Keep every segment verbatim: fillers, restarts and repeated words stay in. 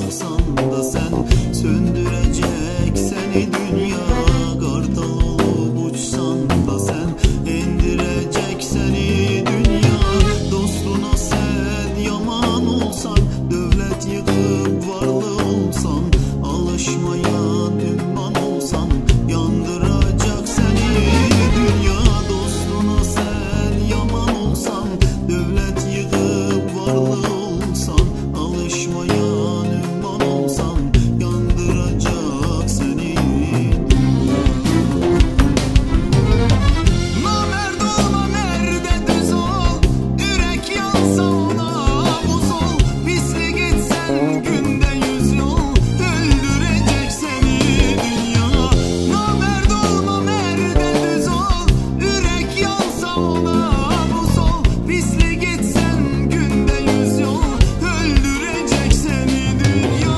yıkılsan da sen, söndürecek seni dünya. Kartal olup uçsan da sen, indirecek seni dünya. Dostuna sen yaman olsan, devlet yıkıp varlı olsan, alışmayan ümman olsan, yandıracak seni dünya. Dostuna sen yaman olsan, devlet yıkıp varlı olsan, alışmayan ümman olsan, yandıracak seni dünya. Namerd ol, namerde düz ol, yürek yansa ona buz ol. Pislik gitsen günde yüz yol, öldürecek seni dünya. Namerd ol, namerde düz ol, yürek yansa ona buz ol. Pislik gitsen günde yüz yol, öldürecek seni dünya.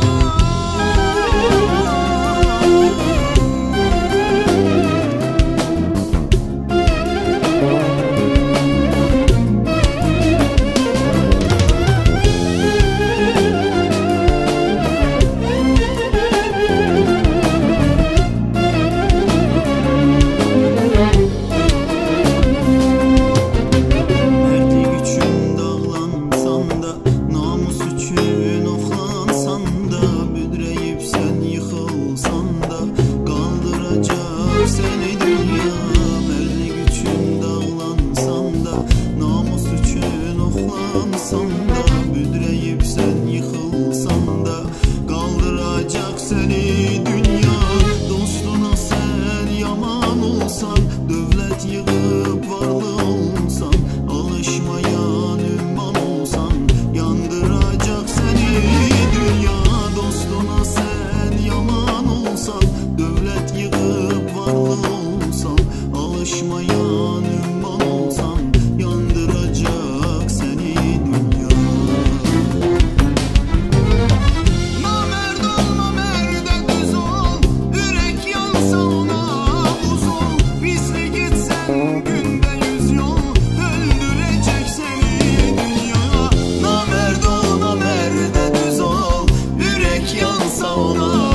Mertlik üçün dağlansan da, namus üçün oflansan da, büdreyip sen yıkılsan da, kaldıracak seni dünya. Mertlik üçün dağlansan da, namus üçün oflansan da, büdreyip sen yıkılsan da, kaldıracak seni dünya. Dostuna sen yaman olsan, devlet yıkıp varlı olsan, alışmayan ümman olsan, yandıracak seni dünya. Dostuna sen yaman olsan, devlet yıkıp varlı olsan, alışmayan ümman olsan, yandıracak seni dünya. Namerd ol, namerde düz ol, yürek yansa ona buz ol. Pislik gitsen günde yüz yol, öldürecek seni dünya. Namerd ol, namerde düz ol, yürek yansa ona